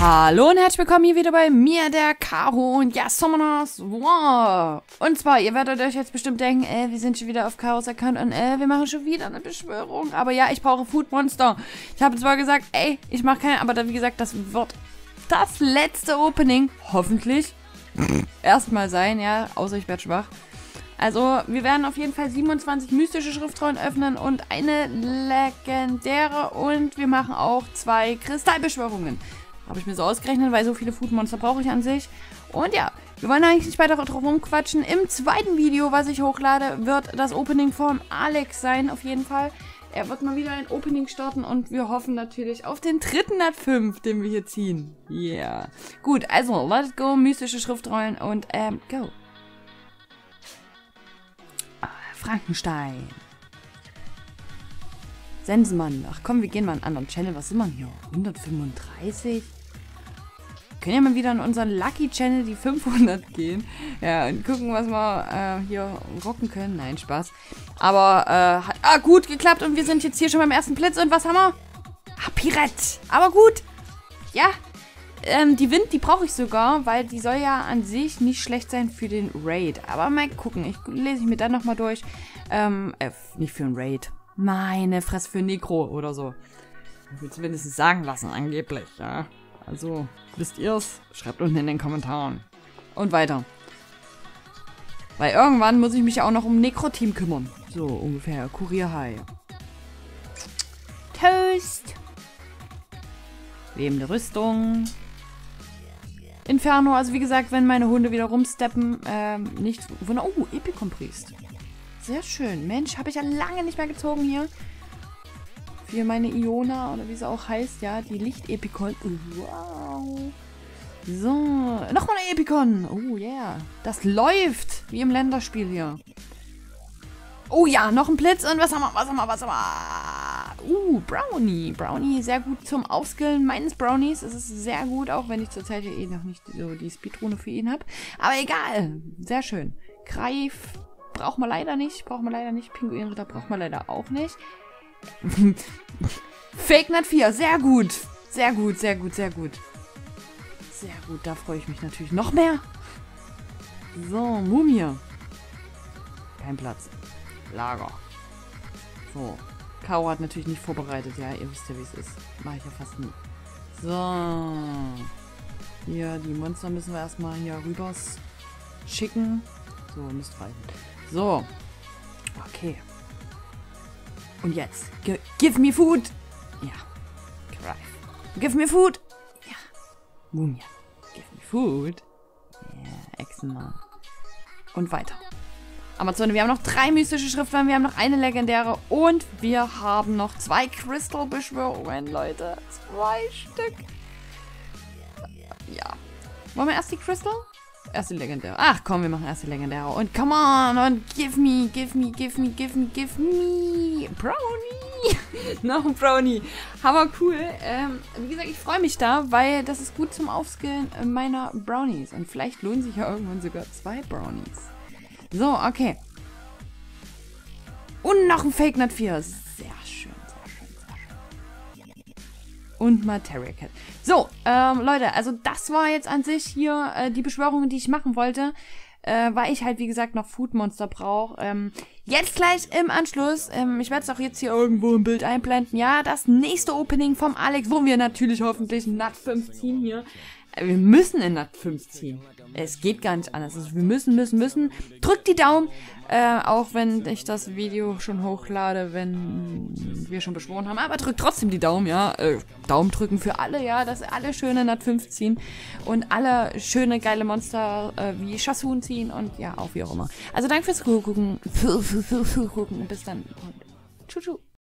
Hallo und herzlich willkommen hier wieder bei mir, der Caro und ja, Summoners War. Und zwar, ihr werdet euch jetzt bestimmt denken, wir sind schon wieder auf Chaos Account und wir machen schon wieder eine Beschwörung. Aber ja, ich brauche Food Monster. Ich habe zwar gesagt, ich mache keine, aber dann, wie gesagt, das wird das letzte Opening, hoffentlich, erstmal sein, ja, außer ich werde schwach. Also, wir werden auf jeden Fall 27 mystische Schriftrollen öffnen und eine legendäre und wir machen auch 2 Kristallbeschwörungen. Habe ich mir so ausgerechnet, weil so viele Foodmonster brauche ich an sich. Und ja, wir wollen eigentlich nicht weiter drauf rumquatschen. Im zweiten Video, was ich hochlade, wird das Opening vom Alex sein, auf jeden Fall. Er wird mal wieder ein Opening starten und wir hoffen natürlich auf den dritten Nat 5, den wir hier ziehen. Yeah. Gut, also, let's go, mystische Schriftrollen und, go. Frankenstein. Sensenmann. Ach komm, wir gehen mal in einen anderen Channel. Was sind wir hier? 135? Wir können ja mal wieder in unseren Lucky Channel die 500 gehen. Ja, und gucken, was wir hier rocken können. Nein, Spaß. Aber hat gut geklappt und wir sind jetzt hier schon beim ersten Blitz. Und was haben wir? Pirette. Aber gut. Ja. Die Wind, die brauche ich sogar, weil die soll ja an sich nicht schlecht sein für den Raid. Aber mal gucken. Lese ich mir dann nochmal durch. Nicht für einen Raid. Meine Fresse, für Necro oder so. Ich will zumindest sagen lassen, angeblich, ja. Also, wisst ihr's? Schreibt unten in den Kommentaren. Und weiter. Weil irgendwann muss ich mich auch noch um Necro-Team kümmern. So, ungefähr. Kurierhai. Toast. Lebende Rüstung. Inferno, also wie gesagt, wenn meine Hunde wieder rumsteppen, nicht wundern. Oh, Epicom-Priest. Sehr schön. Mensch, habe ich ja lange nicht mehr gezogen hier. Für meine Iona, oder wie sie auch heißt, ja, die Licht-Epicon. Wow. So, nochmal eine Epicon. Oh, yeah. Das läuft, wie im Länderspiel hier. Oh ja, noch ein Blitz und was haben wir? Brownie. Brownie, sehr gut zum Aufskillen meines Brownies. Es ist sehr gut, auch wenn ich zurzeit hier noch nicht so die Speedrune für ihn habe. Aber egal, sehr schön. Greif. Braucht man leider nicht. Pinguinritter braucht man leider auch nicht. Fake Nat 4. Sehr gut. Sehr gut. Da freue ich mich natürlich noch mehr. So, Mumie. Kein Platz. Lager. So. Caro hat natürlich nicht vorbereitet. Ja, ihr wisst ja, wie es ist. Mache ich ja fast nie. So. Hier, die Monster müssen wir erstmal hier rüber schicken. So, müsste reichen. So. Okay. Und jetzt. Give me food. Ja. Greif. Give me food. Ja. Mumie. Give me food. Ja, Echsenmann. Und weiter. Amazone, wir haben noch 3 mystische Schriftrollen, wir haben noch eine legendäre und wir haben noch 2 Crystal-Beschwörungen, Leute. 2 Stück. Ja. Wollen wir erst die Crystal? Erst die legendäre. Ach komm, wir machen erst die legendäre. Und come on, und give me. Brownie. Noch ein Brownie. Hammer cool. Wie gesagt, ich freue mich da, weil das ist gut zum Aufskillen meiner Brownies. Und vielleicht lohnen sich ja irgendwann sogar 2 Brownies. So, okay. Und noch ein Fake Nat 4. Sehr schön. Und Materia Cat. So, Leute, also das war jetzt an sich hier die Beschwörungen, die ich machen wollte. Weil ich halt, wie gesagt, noch Food Monster brauche. Jetzt gleich im Anschluss, ich werde es auch jetzt hier irgendwo im Bild einblenden. Ja, das nächste Opening vom Alex, wo wir natürlich hoffentlich Nat 15 hier. Wir müssen in Nat 15. Es geht gar nicht anders. Also wir müssen. Drückt die Daumen. Auch wenn ich das Video schon hochlade, wenn wir schon beschworen haben. Aber drückt trotzdem die Daumen, ja. Daumen drücken für alle, ja. Dass alle schöne Nat 15 und alle schöne, geile Monster wie Chasun ziehen und ja, auch wie auch immer. Also danke fürs Gucken. Und bis dann. Und tschüss.